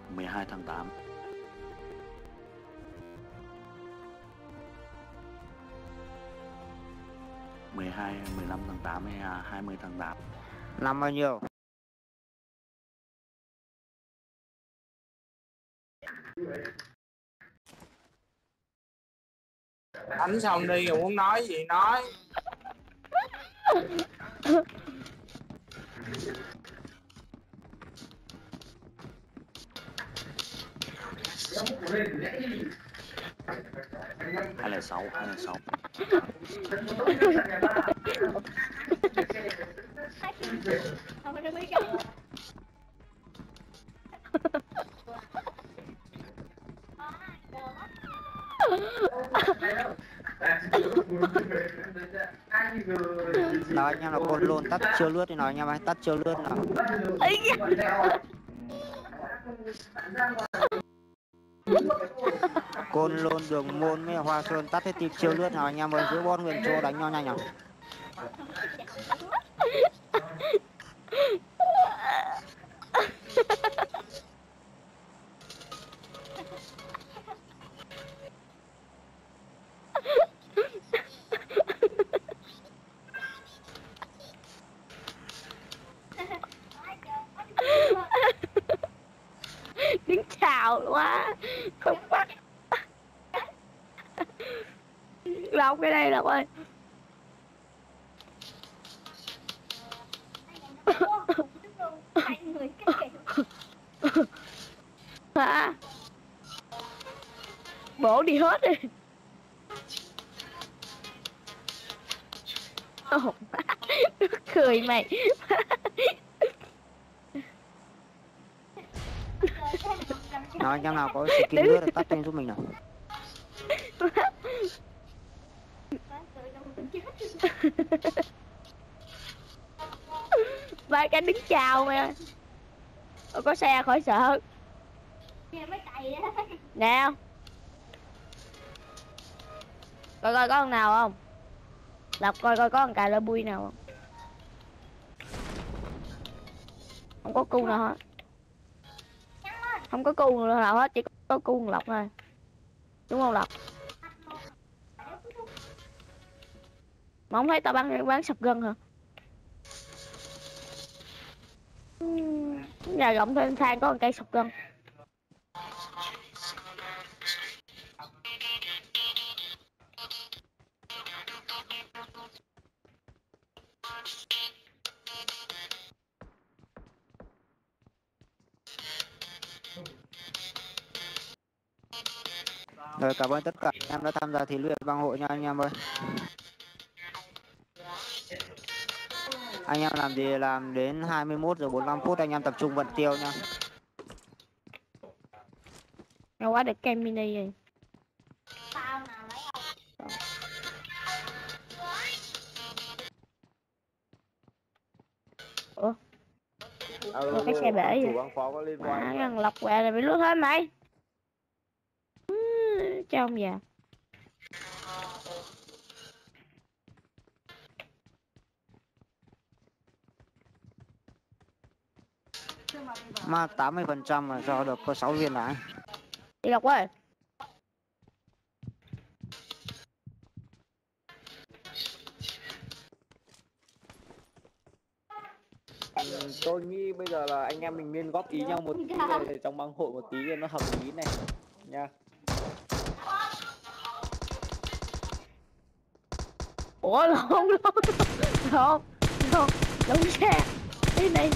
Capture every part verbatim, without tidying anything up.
mười hai tháng tám, mười hai, mười lăm tháng tám hay hai mươi tháng tám? Năm bao nhiêu? Đánh xong đi rồi muốn nói gì nói. Hai lẻ sáu, hai lẻ sáu. Nói anh em là côn luôn, tắt chiêu lướt thì nói anh em ơi, tắt chiêu lướt nào. Côn luôn, đường môn với Hoa Sơn tắt hết tìm chiêu lướt nào anh em ơi, giữ bon nguyên chỗ đánh nhau nhanh nào. Đứng chào quá không bắt. Lộc cái đây Lộc ơi. Hả? Bổ đi hết đi. Ồ, cười mày. Nói anh em nào có skin lướt thì tắt tên giúp mình nào. Ba cái đứng chào mày ơi. Có xe khỏi sợ. Nào. Coi coi có con nào không? Lộc coi coi có con cà lơ bui nào không? Không có cu nào hết. Không có cu nào hết, chỉ có cu Lộc thôi. Đúng không Lộc? Mà không thấy tao bán bán sập gân hả? Nhà rộng thêm thang có một cây sập gân. Rồi cảm ơn tất cả anh em đã tham gia thi luyện bang hội nha anh em ơi. Anh em làm gì làm đến hai mươi mốt giờ bốn mươi lăm phút anh em tập trung vận tiêu nha. Nó quá được cây mini rồi. Ủa? Ủa cái xe bể vậy? À, thằng Lộc quẹ là bị lút hết mày. Ừ, cho ông già. Mà tám mươi phần trăm mà cho được có sáu viên đá. Đi Lộc ơi. Tôi nghĩ bây giờ là anh em mình nên góp ý nhau một tí để trong bang hội một tí cho nó hợp lý này nha. Ủa lộn lộn lộn lộn lộn xe đi đây.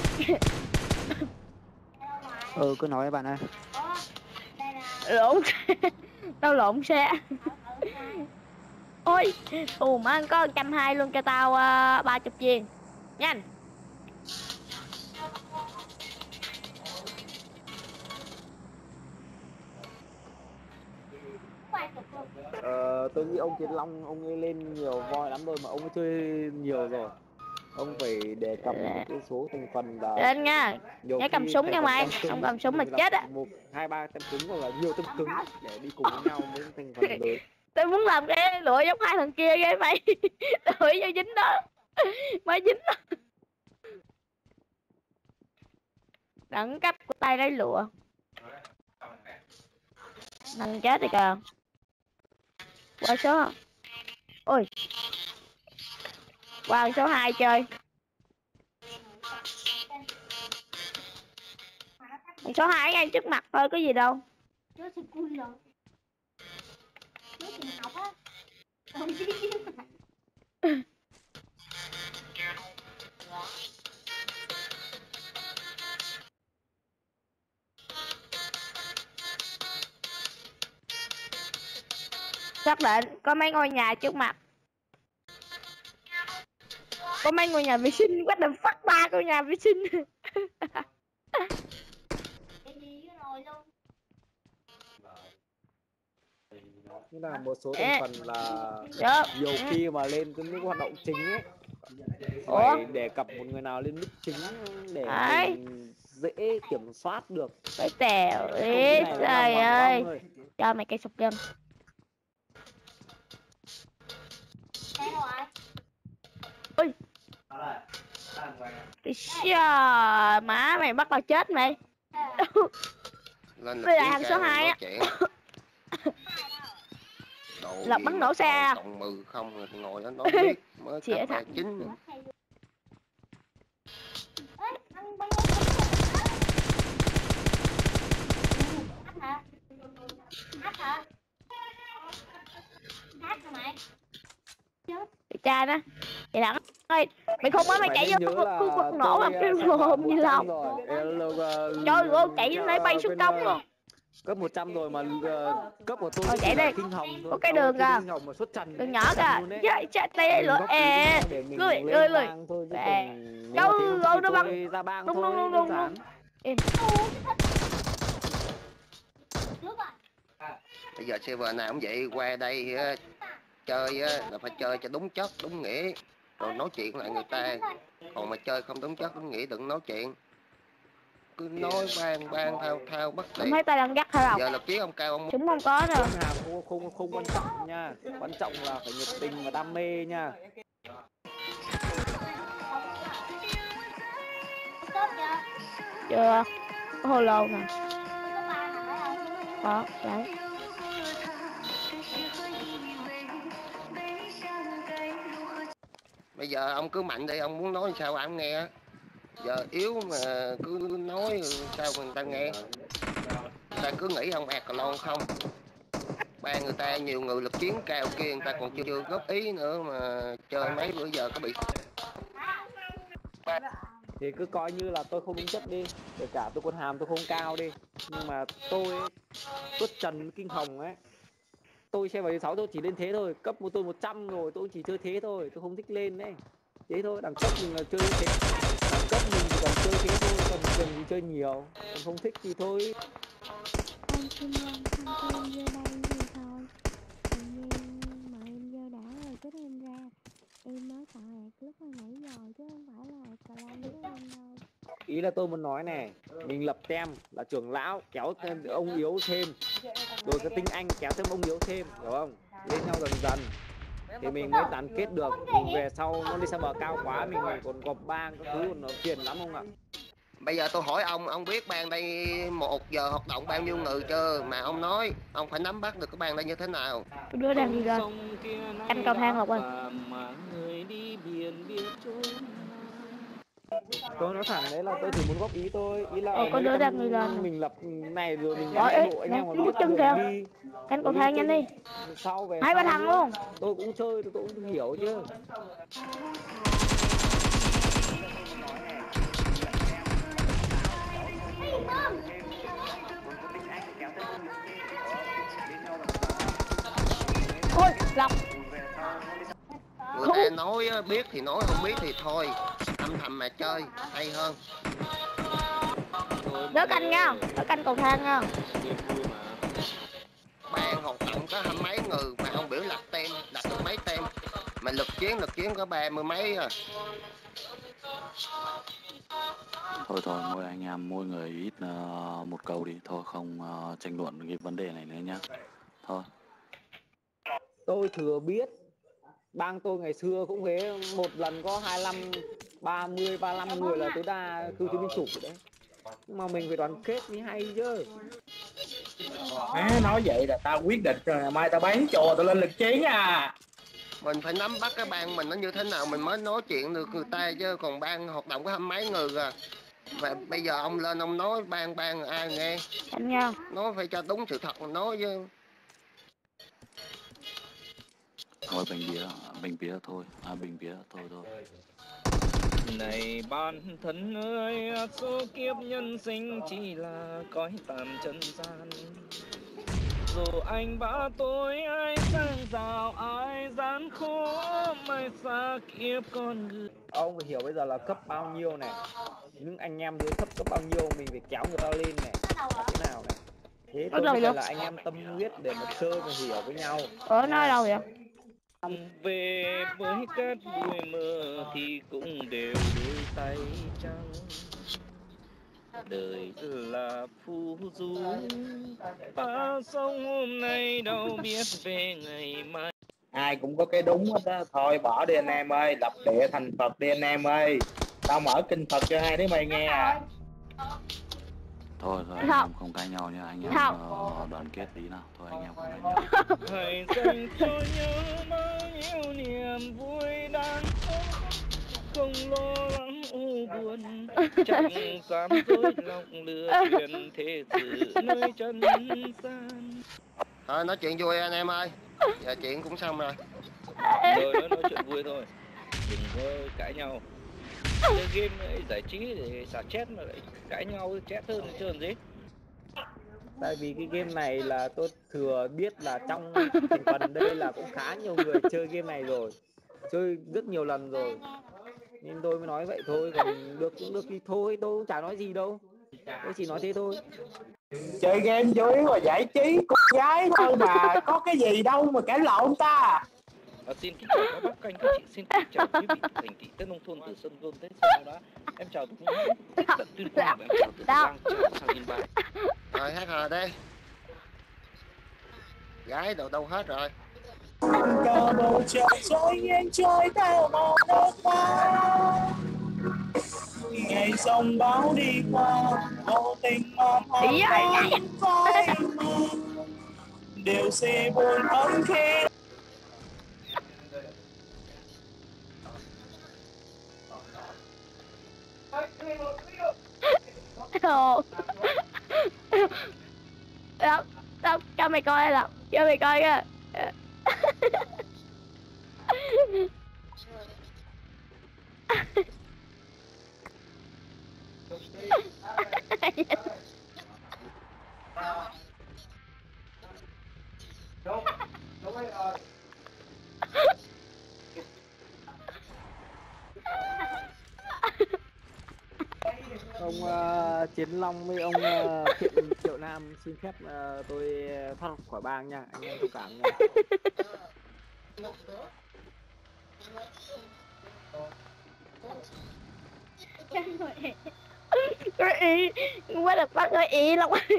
Ừ cứ nói bạn ơi. Lộn xe. Tao lộn xe. Ôi ù má anh có một trăm hai luôn cho tao uh, ba chục viên nhanh. Ờ, tôi nghĩ ông Chiến Long ông ấy lên nhiều voi lắm rồi mà ông ấy chơi nhiều rồi. Ông phải đề cập những cái số thành phần là lên nha. Nhớ cầm súng nha mày. Không cầm súng mà chết á. Một hai ba tem cứng hoặc là nhiều tem cứng để đi cùng với nhau với thành phần lớn. Tôi muốn làm cái lụa giống hai thằng kia ghê mày. Lụa cho dính đó. Mới dính đó. Đẳng cấp của tay lấy lụa. Mình chết thì kìa. Qua số. Ôi. Qua số hai chơi. Số hai ngay trước mặt thôi, có gì đâu. Xác định có mấy ngôi nhà trước mặt. Có mấy ngôi nhà vệ sinh, what the fuck, ba ngôi nhà vệ sinh. Như là một số Ê. thành phần là Được. nhiều khi mà lên cái những hoạt động chính ấy Ủa? phải đề cập một người nào lên mic chính để Đấy. mình dễ kiểm soát được. Phải tèo Không, đi, cái này là trời làm ơi. bằng không Cho mày cây sụp gân. Ui. Chà, má mày bắt tao chết mày. Lên Đây là hàng số hai á. Lộc bắn nổ xe. Cộng mười không rồi ngồi đó nói biết mới cấp ba chín nữa. Cha đó. Vậy đặng ơi, mày không mới mày chạy vô khu vực nổ làm cái rồm như lòng. Trời ơi, chạy đến đấy bay xuống cống luôn. Cấp một trăm rồi mà uh, cấp của tôi Thôi chạy đi. kinh hồng thôi. Có cái đường kìa. Đường nhỏ kìa. Chạy chạy tay lửa ê. Lười lười lười. Đâu rồi nó bắn. Đúng đúng đúng đúng. Bây giờ server nào cũng vậy, qua đây á, chơi á, là phải chơi cho đúng chất đúng nghĩa rồi nói chuyện lại người ta, còn mà chơi không đúng chất đúng nghĩa đừng nói chuyện, cứ nói ban ban thao thao bất Không tiện. thấy tay đang gắt hả không? Giờ là chiến ông cao ông Chúng không có đâu. Không, không không quan trọng nha, quan trọng là phải nhiệt tình và đam mê nha. Chưa. Có hồ lô nè. Có, đấy. Bây giờ ông cứ mạnh đi, ông muốn nói sao ông nghe. Giờ yếu mà cứ nói sao người ta nghe. Người ta cứ nghĩ ông ạt cà lon không. Ba người ta nhiều người lực chiến cao kia người ta còn chưa, chưa góp ý nữa mà chơi mấy bữa giờ có bị. Thì cứ coi như là tôi không đứng chất đi, kể cả tôi quân hàm tôi không cao đi, nhưng mà tôi ấy, tuất trần kinh hồng ấy, tôi xe bảy sáu tôi chỉ lên thế thôi, cấp của tôi một trăm rồi tôi chỉ chơi thế thôi, tôi không thích lên đấy, thế thôi. Đẳng cấp mình là chơi thế, đẳng cấp mình chỉ cần chơi thế thôi, còn cần gì chơi nhiều, còn không thích thì thôi. Anh xin anh không chơi vô đây thì thôi. Tự nhiên mà em vô đã rồi cái em ra. Em nói tạo ẹt lúc hồi nãy giờ chứ không phải là ẹt cà lon với em đâu. Ý là tôi muốn nói này, mình lập tem là trưởng lão kéo thêm ông yếu thêm, rồi cái tinh anh kéo thêm ông yếu thêm, hiểu không? Lên nhau dần dần thì mình mới gắn kết được. Mình về sau nó đi sang bờ cao quá mình còn gộp bang các thứ nó phiền lắm không ạ? Bây giờ tôi hỏi ông, ông biết ban đây một giờ hoạt động bao nhiêu người chưa? Mà ông nói, ông phải nắm bắt được cái ban đây như thế nào. Cái đứa đang đi lên. Canh cầu thang Lộc ơi. Tôi nói thẳng đấy là tôi chỉ muốn góp ý thôi. Ý là Ồ, có đứa đang đi lên. mình lập này rồi mình Rồi, bộ anh em bước chân kìa. Canh cầu thang nhanh đi. Sau về Hai ba thằng luôn. Tôi cũng chơi, tôi cũng hiểu chứ. Ôi, Lộc. Người ta nói biết thì nói, không biết thì thôi. Âm thầm mà chơi hay hơn. Đỡ canh nha, đỡ canh cầu thang nha. Ban hoạt động có hai mấy người mà không biểu lập tem, đặt được mấy tem. Mà lực chiến lực chiến có ba mươi mấy à. Thôi thôi, mỗi anh em mỗi người ít uh, một câu đi, thôi không uh, tranh luận cái vấn đề này nữa nhá. Thôi. Tôi thừa biết bang tôi ngày xưa cũng thế, một lần có hai mươi lăm, ba mươi, ba mươi lăm người là tối đa cựu chiến binh chủ đấy. Nhưng mà mình phải đoàn kết mới hay chứ. Má nói vậy là tao quyết định rồi, ngày mai tao bán chùa tao lên lực chiến à. Mình phải nắm bắt cái ban mình nó như thế nào mình mới nói chuyện được người ta, chứ còn ban hoạt động có hai mấy người à. Và bây giờ ông lên ông nói ban ban ai nghe. Anh nghe không? Nói phải cho đúng sự thật mà nói chứ. Thôi bình bía, bình bía thôi, à bình bía thôi thôi. Này bản thân ơi, số kiếp nhân sinh chỉ là cõi tàn chân gian. Dù anh bá tôi, ai sang rào, ai gian khổ, mai xa kiếp con người. Ông phải hiểu bây giờ là cấp bao nhiêu này, những anh em dưới thấp cấp bao nhiêu mình phải kéo người ta lên này, thế nào này. Thế tôi mới là anh em tâm huyết để mà chơi và hiểu với nhau. Ở nói đâu vậy? Về với cát bụi mơ thì cũng đều đôi tay trắng. Đời là phù du, ta sống hôm nay đâu biết về ngày mai. Ai cũng có cái đúng hết á, thôi bỏ đi anh em ơi, lập địa thành Phật đi anh em ơi. Tao mở kinh Phật cho hai đứa mày nghe à. Thôi thôi anh Không. em không cãi nhau nha, anh em Không. uh, đoàn kết tí nào. Thôi anh em không cãi nhau. Hãy dành cho nhau bao nhiêu niềm vui đang có, không lo lắng u buồn, chẳng dám dối lòng lừa chuyện thế sự nơi chân gian. Thôi nói chuyện vui anh em ơi, giờ chuyện cũng xong rồi. Rồi nó nói chuyện vui thôi, đừng có cãi nhau. Chơi game ấy, giải trí để xả chết mà lại cãi nhau chết hơn trơn gì. Tại vì cái game này là tôi thừa biết là trong thành phần đây là cũng khá nhiều người chơi game này rồi, chơi rất nhiều lần rồi, nên tôi mới nói vậy thôi, còn được cũng được thì thôi, tôi cũng chả nói gì đâu, tôi chỉ nói thế thôi. Chơi game chủ yếu là giải trí con gái thôi mà, có cái gì đâu mà cãi lộn ta. À, xin kính chào các bác, các anh, các chị, xin kính chào quý vị thành thị Tân Nông Thôn từ Sơn Gôn tới Sơn Đá. Em chào từ tận Tuyên Quang và em chào từ Giang chào sang Yên Bái. Rồi hát hò đi. Gái đâu đâu hết rồi. Cờ bầu trời trôi nghiêng trôi theo màu nước mắt. Ngày sông bão đi qua, vô tình mòn hòn vai mơ. Điều gì buồn hơn khi Lộc, Lộc, Lộc, cho mày coi Lộc, cho mày coi kìa. Ông uh, Chiến Long với ông uh, Thiện Triệu Nam xin phép uh, tôi thoát khỏi bang nha, anh em thông cảm nha. Cái ý, quá là bắt cái ý Lộc ơi.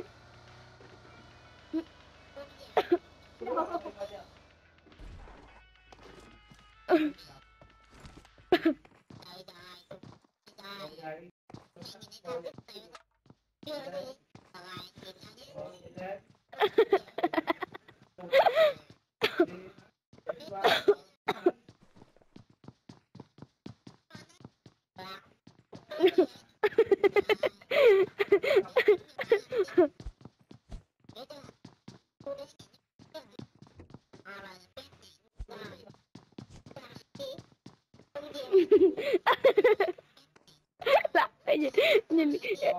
Lộc, cái gì? Nhìn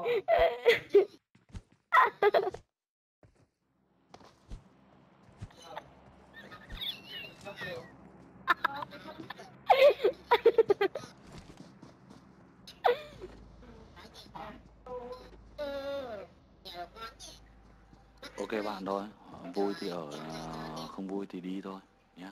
Ok bạn thôi, vui thì ở, không vui thì đi thôi nhé.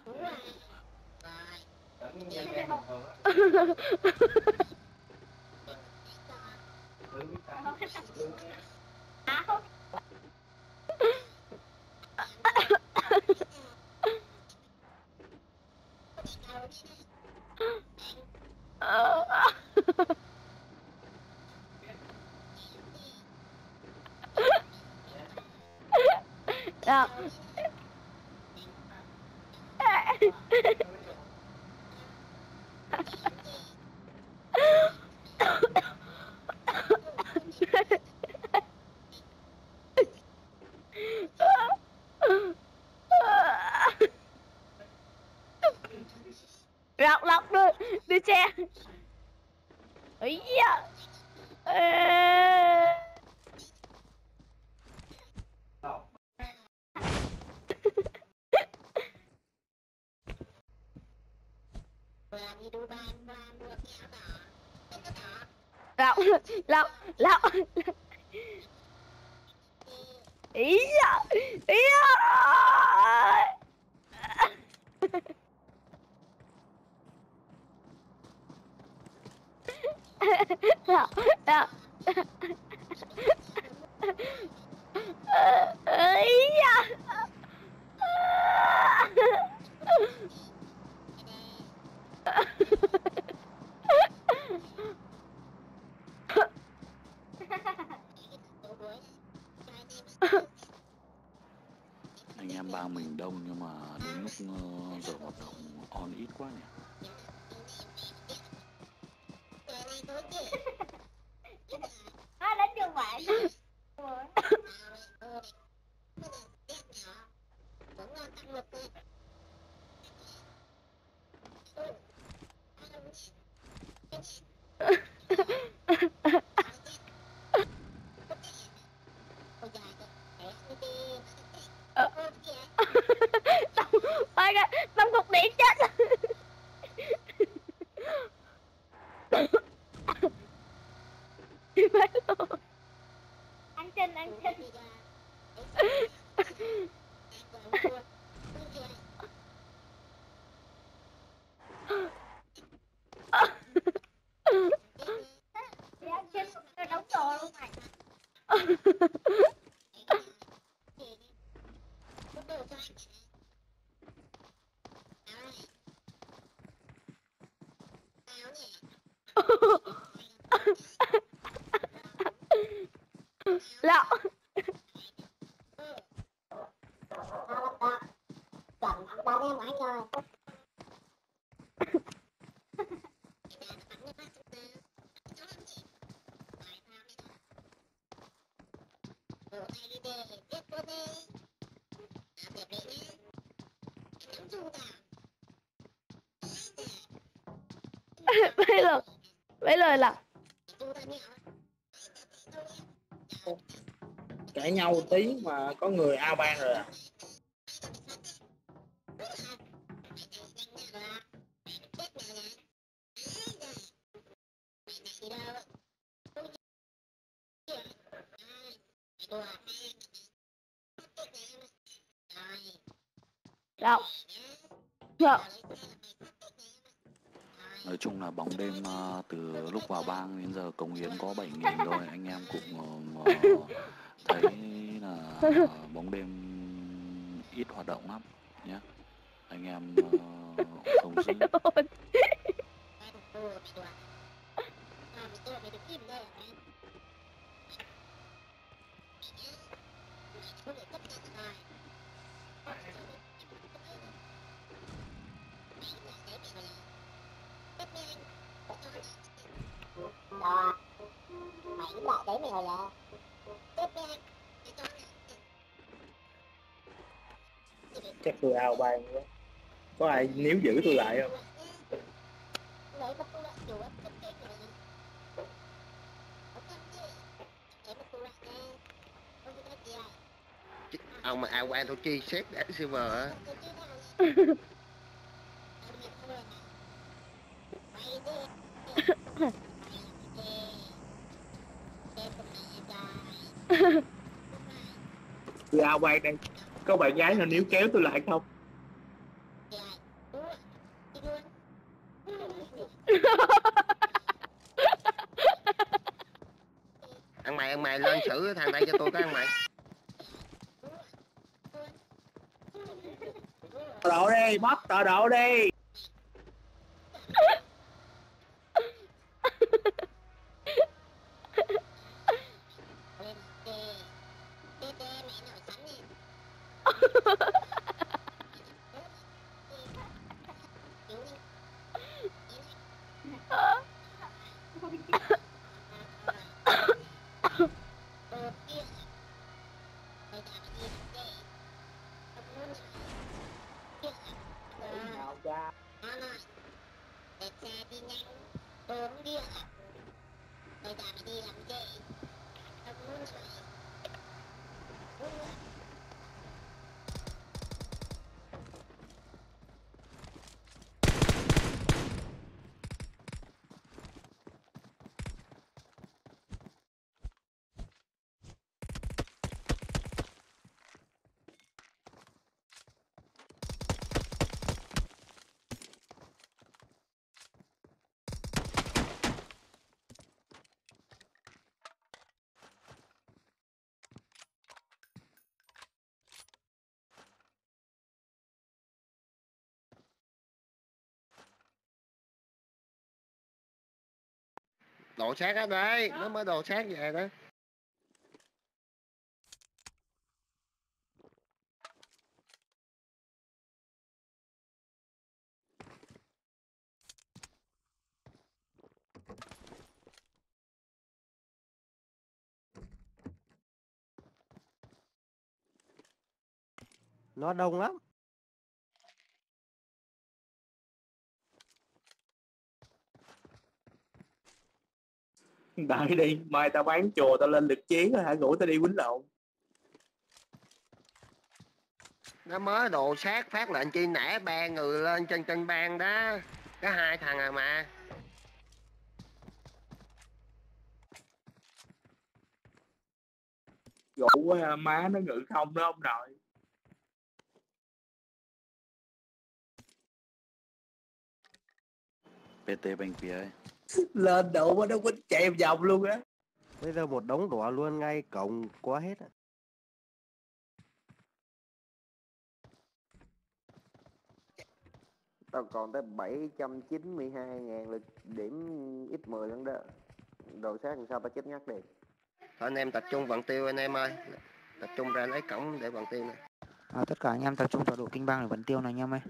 Rồi. Lọc lọc đưa đưa xe. Ý da. Ê... Lọc lọc lọc. Ý da. Ý da. Lọc lọc. Ý da. Anh em ba mình đông nhưng mà đến lúc uh, giờ hoạt động on ít quá nhỉ. Nó đến trường ngoại. Ôi kìa, bấm cục điện chết. Anh Trinh, anh Trinh. Anh Trinh đóng đồ luôn mày. Lọ. Bây giờ bây giờ là Cãi nhau tí mà có người ao ban rồi à. Lọc. Lọc. Nói chung là bóng đêm uh, từ lúc vào bang đến giờ cống hiến có bảy nghìn rồi. Anh em cũng uh, uh, thấy là uh, bóng đêm ít hoạt động lắm nhé. Anh em uh, không giữ. Đó. Mày lại đấy mày rồi à. Chắc tôi ao ban quá. Có ai níu giữ tôi lại không? Ông mà ao ban thôi chi xếp để server á. Tôi ao ban đây. Có bạn gái nào níu kéo tôi lại không? Ăn mày ăn mày lên xử thằng đây cho tôi cái ăn mày. Tọa độ đi, bóp tọa độ đi. Đồ sát á đấy, nó mới đồ sát về đó. Nó đông lắm. Đợi đi, mai tao bán chùa tao lên lực chiến rồi hả, rủ tao đi quýnh lộn. Nó mới đồ sát phát lệnh chi nã ba người lên trên trên bang đó. Có hai thằng à mà. Rủ má nó ngự không đó ông nội. pê tê bên kia ấy. Lên độ mà nó quýnh chạy vòng luôn á. Bây giờ một đống đỏ luôn ngay cổng quá hết á. Tao còn tới bảy trăm chín mươi hai ngàn lực điểm x mười lần đó. Đồ sát làm sao tao chết nhắc đi. Thôi anh em tập trung vận tiêu anh em ơi. Tập trung ra lấy cổng để vận tiêu này. À, tất cả anh em tập trung vào độ kinh bang để vận tiêu này anh em ơi.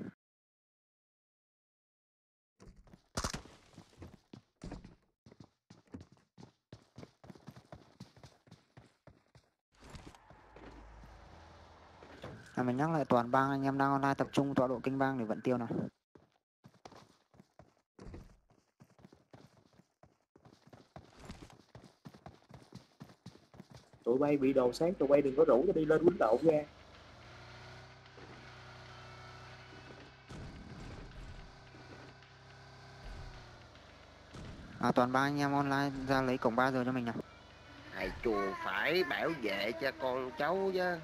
À, mình nhắc lại toàn bang anh em đang online tập trung tọa độ kinh bang để vận tiêu nào. Tụi bay bị đồ sát, tụi bay đừng có rủ tao đi lên quýnh lộn ra. À, toàn bang anh em online ra lấy cổng ba giờ cho mình nào. Thầy chùa phải bảo vệ cho con cháu chứ.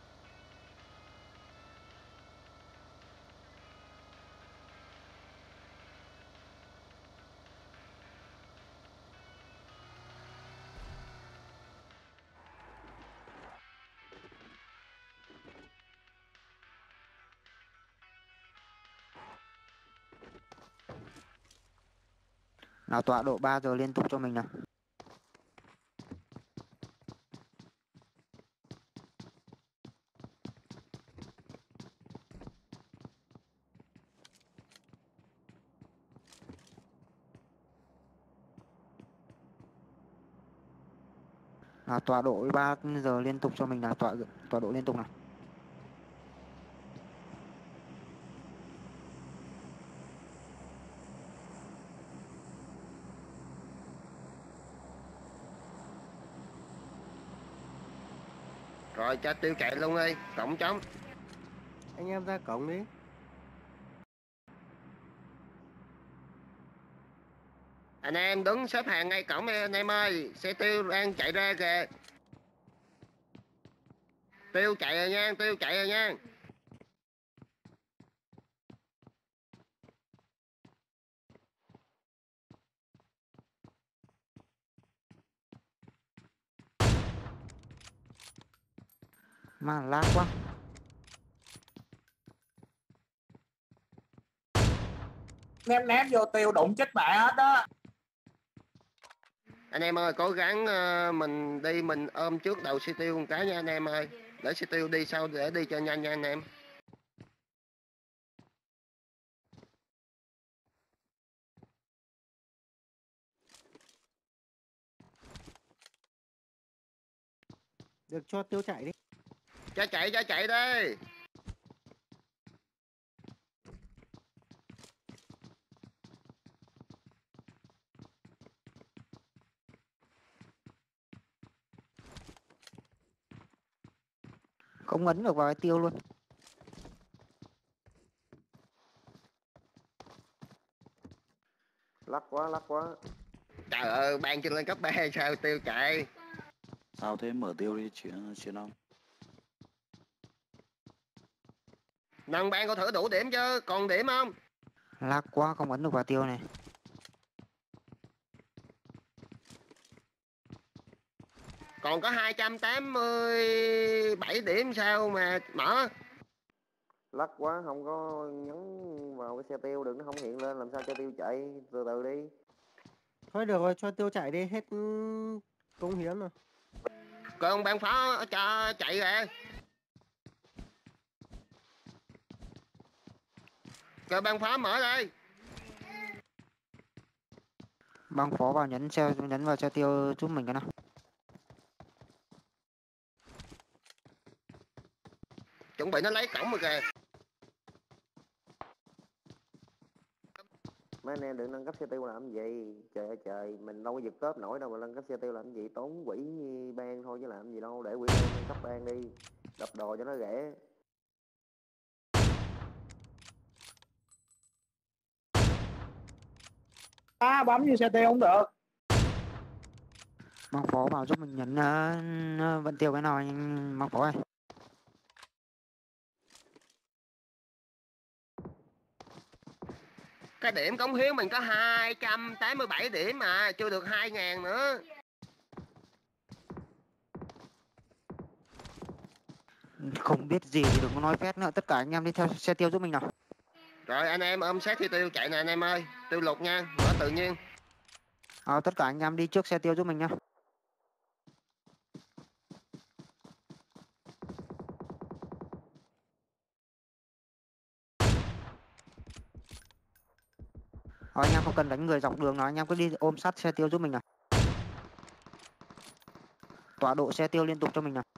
Nào tọa độ ba giờ liên tục cho mình nào. À, tọa độ ba giờ liên tục cho mình là tọa tọa độ liên tục nào. Rồi cho tiêu chạy luôn đi, cổng trống. Anh em ra cổng đi. Anh em đứng xếp hàng ngay cổng anh em ơi. Xe tiêu đang chạy ra kìa. Tiêu chạy rồi nha, tiêu chạy rồi nha. Mà lag quá. Ném ném vô tiêu đụng chết mẹ hết đó. Anh em ơi, cố gắng ờ, mình đi mình ôm trước đầu xe tiêu một cái nha anh em ơi. Để xe tiêu đi sau để đi cho nhanh nha anh em. Được, cho tiêu chạy đi. Cho chạy cho chạy đi. Không ấn được vào cái tiêu luôn. Lắc quá, lắc quá. Trời ơi, ban trên lên cấp ba sao tiêu chạy. Sao thế, mở tiêu đi chiến chiến ông. Nâng ban có thử đủ điểm chứ, còn điểm không? Lắc quá, không ấn được vào tiêu này. Còn có hai trăm tám mươi bảy điểm sao mà mở. Lắc quá, không có nhấn vào cái xe tiêu được, nó không hiện lên, làm sao cho tiêu chạy, từ từ đi. Thôi được rồi, cho tiêu chạy đi, hết công hiến rồi. Còn ban phó cho chạy kìa. Rồi ban phó mở đây. Băng phó vào nhấn xe, nhấn vào xe tiêu giúp mình cái nào. Chuẩn bị nó lấy cổng rồi kìa. Mấy anh em đừng nâng cấp xe tiêu làm gì. Trời ơi trời, mình đâu có giật cớp nổi đâu mà nâng cấp xe tiêu làm gì. Tốn quỹ ban thôi chứ làm gì đâu. Để quỹ ban nâng cấp ban đi. Đập đồ cho nó rẻ. À, bấm như xe tiêu không được. Băng phó vào giúp mình nhấn uh, vận tiêu cái nào anh băng phó ơi. Cái điểm cống hiến mình có hai trăm tám mươi bảy điểm mà, chưa được hai ngàn nữa. Không biết gì thì đừng có nói phét nữa. Tất cả anh em đi theo xe tiêu giúp mình nào. Rồi anh em ôm sát thì tiêu chạy nè anh em ơi. Tiêu lục nha, mở tự nhiên. À, tất cả anh em đi trước xe tiêu giúp mình nha. Ờ, anh em không cần đánh người dọc đường nào, anh em cứ đi ôm sát xe tiêu giúp mình nào. Tọa độ xe tiêu liên tục cho mình nào.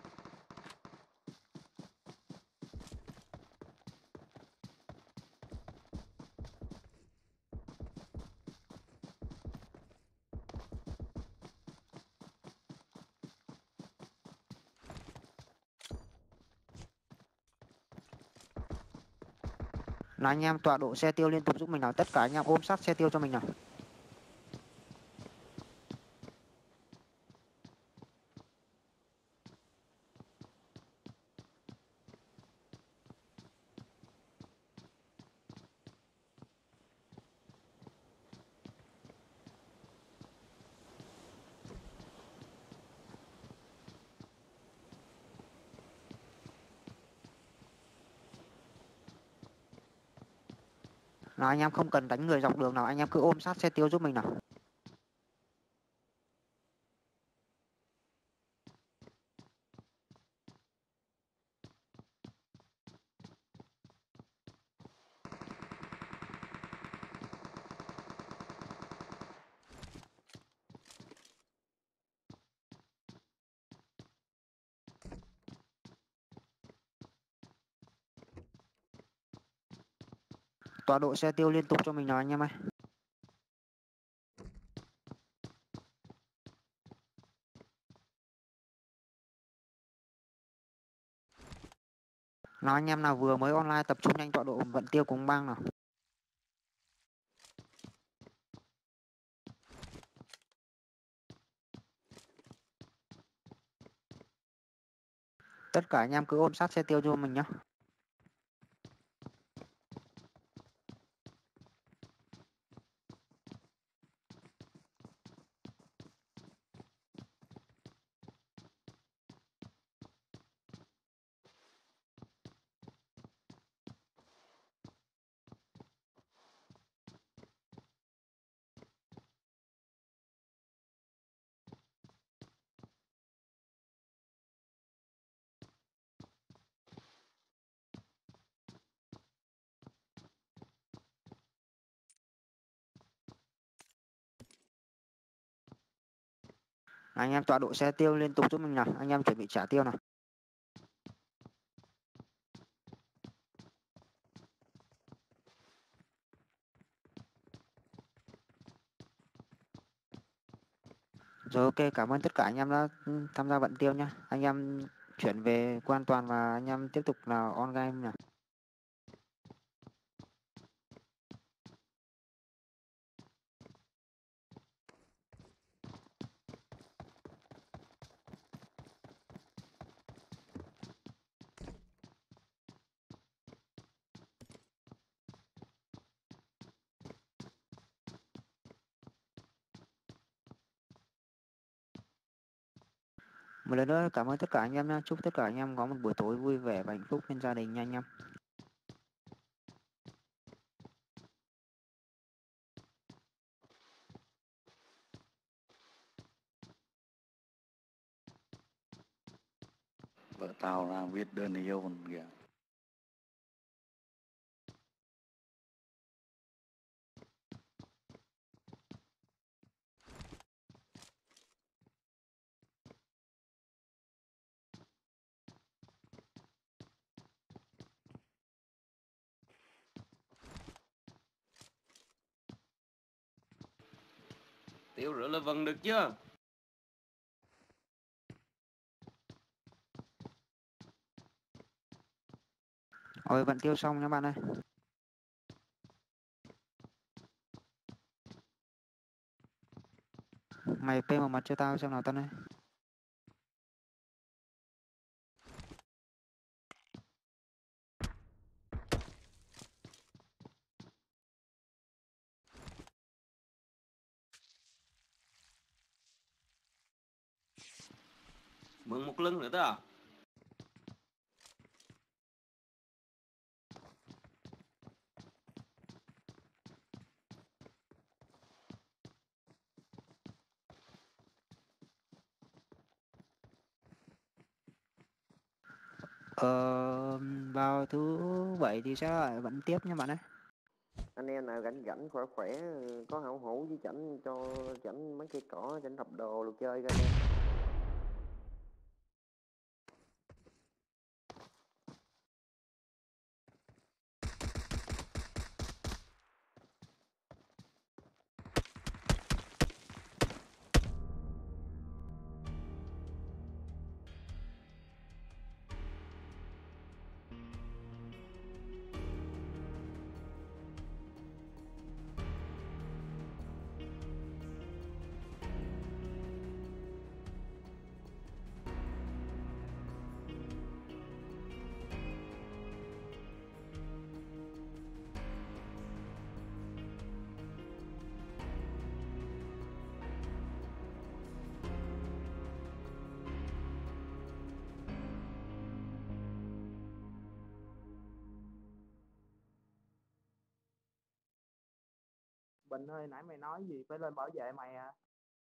Là anh em tọa độ xe tiêu liên tục giúp mình nào. Tất cả anh em ôm sát xe tiêu cho mình nào. Là anh em không cần đánh người dọc đường nào, anh em cứ ôm sát xe tiêu giúp mình nào. Tọa độ xe tiêu liên tục cho mình nào anh em ơi. Nào anh em nào vừa mới online tập trung nhanh tọa độ vận tiêu cùng băng nào. Tất cả anh em cứ ôm sát xe tiêu cho mình nhé. Anh em tọa độ xe tiêu liên tục giúp mình nào, anh em chuẩn bị trả tiêu nào. Rồi ok, cảm ơn tất cả anh em đã tham gia vận tiêu nhá. Anh em chuyển về khu an toàn và anh em tiếp tục là on game nào. Một lần nữa cảm ơn tất cả anh em nhé. Chúc tất cả anh em có một buổi tối vui vẻ và hạnh phúc bên gia đình nha anh em. Vợ tao ra viết đơn yêu còn kìa. Tiêu rửa là vần được chưa? Ôi vận tiêu xong nha bạn ơi. Mày pê một mặt cho tao xem nào Tân ơi. Mượn một lưng nữa đó à? Ờ, vào thứ bảy thì sẽ lại vẫn tiếp nha bạn ơi. Anh em nào rảnh rảnh khỏe khỏe có hảo hữu với chảnh cho chảnh mấy cây cỏ, chảnh đập đồ được chơi coi nha. Bình ơi, nãy mày nói gì phải lên bảo vệ mày à?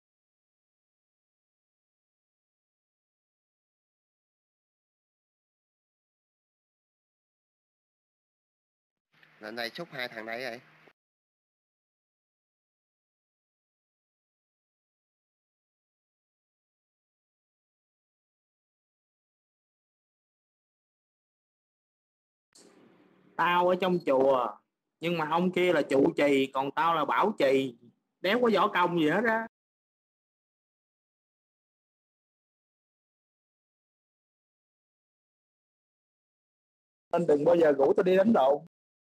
Lần này xúc hai thằng này vậy. Tao ở trong chùa, nhưng mà ông kia là trụ trì, còn tao là bảo trì. Đéo có võ công gì hết á. Nên đừng bao giờ rủ tao đi đánh lộn.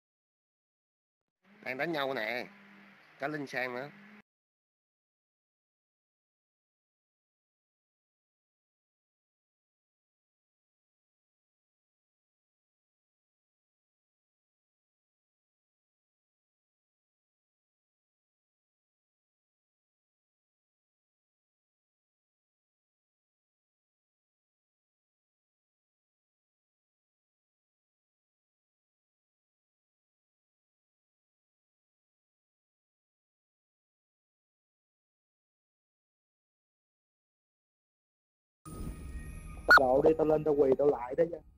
Đang đánh nhau nè. Cá Linh Sang nữa. Lộ đi, tao lên tao quỳ tao lại đó nha.